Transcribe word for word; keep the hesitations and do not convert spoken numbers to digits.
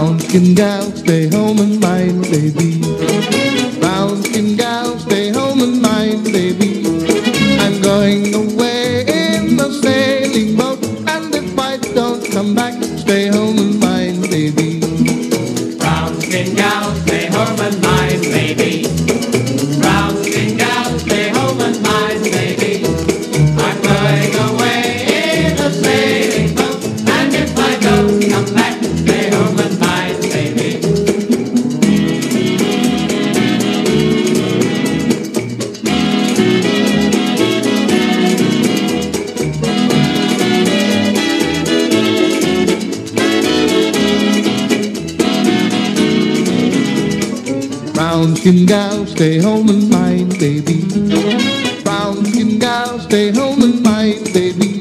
Brown skin gal, stay home and mind, baby. Brown skin gal, stay home and mind, baby. I'm going away in the sailing boat, and if I don't come back, stay home and mind, baby. Brown skin gal, stay home and mind, baby. Brown skin gal, stay home and mind, baby. I'm going away in a sailing boat, and if I don't come back, stay home and mind, baby. Brown skin gal, stay home and mind, baby. Brown skin gal, stay home and mind, baby.